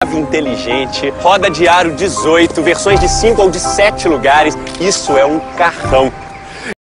inteligente, roda de aro 18, versões de 5 ou de 7 lugares. Isso é um carrão.